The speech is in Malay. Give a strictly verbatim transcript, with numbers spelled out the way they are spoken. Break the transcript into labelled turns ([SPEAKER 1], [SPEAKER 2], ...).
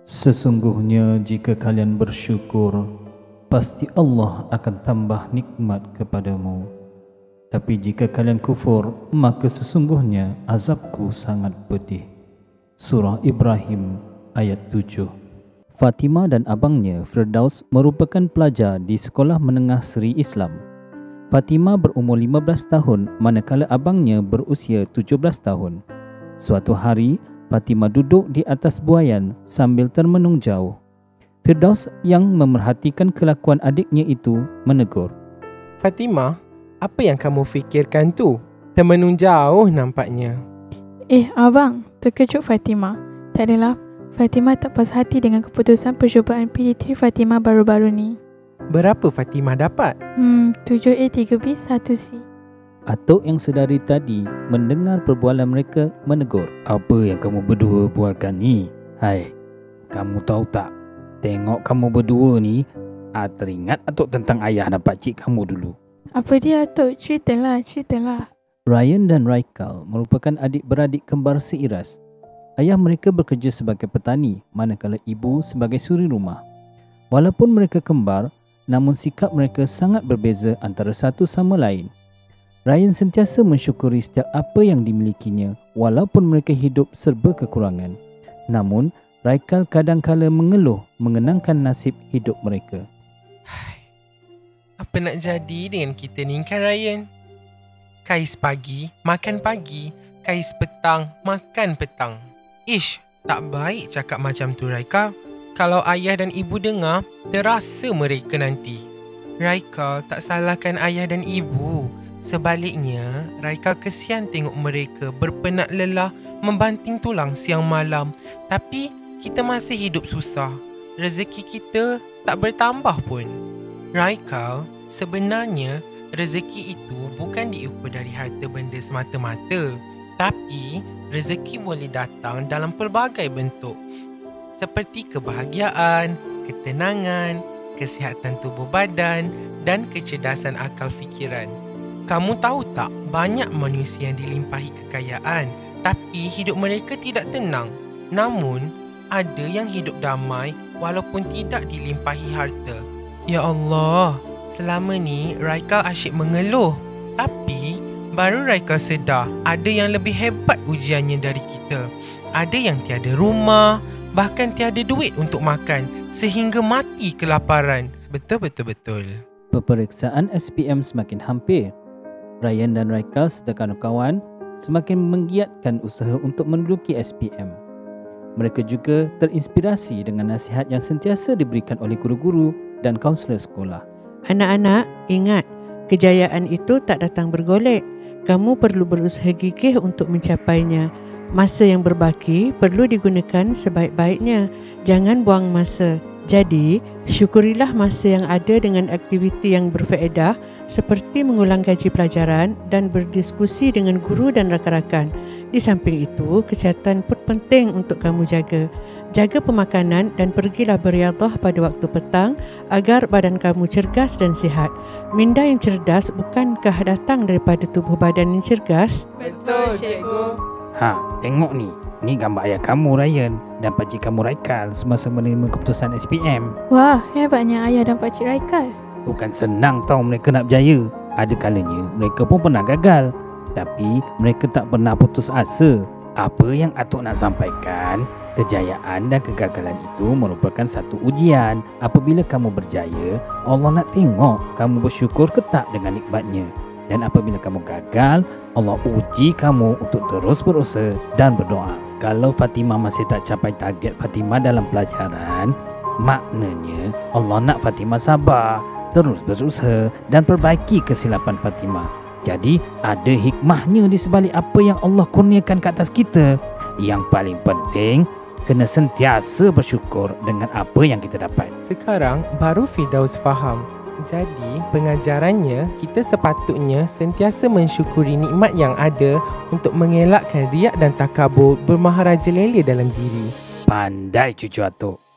[SPEAKER 1] Sesungguhnya jika kalian bersyukur, pasti Allah akan tambah nikmat kepadamu. Tapi jika kalian kufur, maka sesungguhnya azabku sangat pedih. Surah Ibrahim ayat tujuh. Fatimah dan abangnya Firdaus merupakan pelajar di Sekolah Menengah Seri Islam. Fatimah berumur lima belas tahun manakala abangnya berusia tujuh belas tahun. Suatu hari, Fatimah duduk di atas buaian sambil termenung jauh. Firdaus yang memerhatikan kelakuan adiknya itu menegur.
[SPEAKER 2] Fatimah, apa yang kamu fikirkan tu? Termenung jauh nampaknya.
[SPEAKER 3] Eh abang, terkejut Fatimah. Tak adalah, Fatimah tak puas hati dengan keputusan percubaan P D three Fatimah baru-baru ni.
[SPEAKER 2] Berapa Fatimah dapat?
[SPEAKER 3] Hmm, tujuh A tiga B satu C.
[SPEAKER 1] Atuk yang sedari tadi mendengar perbualan mereka menegur. Apa yang kamu berdua buatkan ni? Hai, kamu tahu tak? Tengok kamu berdua ni, ah, teringat atuk tentang ayah dan pakcik kamu dulu.
[SPEAKER 3] Apa dia Atuk? Ceritalah, ceritalah.
[SPEAKER 1] Ryan dan Raikal merupakan adik-beradik kembar seiras. Ayah mereka bekerja sebagai petani, manakala ibu sebagai suri rumah. Walaupun mereka kembar, namun sikap mereka sangat berbeza antara satu sama lain. Ryan sentiasa mensyukuri setiap apa yang dimilikinya walaupun mereka hidup serba kekurangan. Namun, Raikal kadang-kala mengeluh mengenangkan nasib hidup mereka.
[SPEAKER 2] Apa nak jadi dengan kita ni kan Ryan? Kais pagi, makan pagi. Kais petang, makan petang. Ish, tak baik cakap macam tu Raikal. Kalau ayah dan ibu dengar, terasa mereka nanti. Raikal tak salahkan ayah dan ibu. Sebaliknya, Raikal kesian tengok mereka berpenat lelah membanting tulang siang malam. Tapi kita masih hidup susah. Rezeki kita tak bertambah pun. Raikal, sebenarnya rezeki itu bukan diukur dari harta benda semata-mata. Tapi rezeki boleh datang dalam pelbagai bentuk. Seperti kebahagiaan, ketenangan, kesihatan tubuh badan dan kecerdasan akal fikiran. Kamu tahu tak, banyak manusia yang dilimpahi kekayaan, tapi hidup mereka tidak tenang. Namun, ada yang hidup damai walaupun tidak dilimpahi harta. Ya Allah, selama ni Raikal asyik mengeluh. Tapi, baru Raikal sedar ada yang lebih hebat ujiannya dari kita. Ada yang tiada rumah, bahkan tiada duit untuk makan, sehingga mati kelaparan. Betul-betul-betul.
[SPEAKER 1] Peperiksaan S P M semakin hampir. Ryan dan Raikal serta kawan-kawan semakin menggiatkan usaha untuk menduduki S P M. Mereka juga terinspirasi dengan nasihat yang sentiasa diberikan oleh guru-guru dan kaunselor sekolah.
[SPEAKER 4] Anak-anak, ingat, kejayaan itu tak datang bergolek. Kamu perlu berusaha gigih untuk mencapainya. Masa yang berbaki perlu digunakan sebaik-baiknya. Jangan buang masa. Jadi, syukurilah masa yang ada dengan aktiviti yang berfaedah seperti mengulang kaji pelajaran dan berdiskusi dengan guru dan rakan-rakan. Di samping itu, kesihatan pun penting untuk kamu jaga. Jaga pemakanan dan pergilah beriadah pada waktu petang agar badan kamu cergas dan sihat. Minda yang cerdas bukankah datang daripada tubuh badan yang cergas?
[SPEAKER 2] Betul, cikgu.
[SPEAKER 1] Ha, tengok ni. Ni gambar ayah kamu Ryan dan pakcik kamu Raikal semasa menerima keputusan S P M.
[SPEAKER 3] Wah, hebatnya ayah dan pakcik Raikal.
[SPEAKER 1] Bukan senang tau mereka nak berjaya. Ada kalanya mereka pun pernah gagal. Tapi mereka tak pernah putus asa. Apa yang atuk nak sampaikan, kejayaan dan kegagalan itu merupakan satu ujian. Apabila kamu berjaya, Allah nak tengok kamu bersyukur ke tak dengan nikmatnya. Dan apabila kamu gagal, Allah uji kamu untuk terus berusaha dan berdoa. Kalau Fatimah masih tak capai target Fatimah dalam pelajaran, maknanya Allah nak Fatimah sabar, terus berusaha dan perbaiki kesilapan Fatimah. Jadi, ada hikmahnya di sebalik apa yang Allah kurniakan ke atas kita. Yang paling penting, kena sentiasa bersyukur dengan apa yang kita dapat.
[SPEAKER 2] Sekarang baru Firdaus faham. Jadi, pengajarannya, kita sepatutnya sentiasa mensyukuri nikmat yang ada untuk mengelakkan riak dan takabur bermaharaja lele dalam diri.
[SPEAKER 1] Pandai cucu atuk.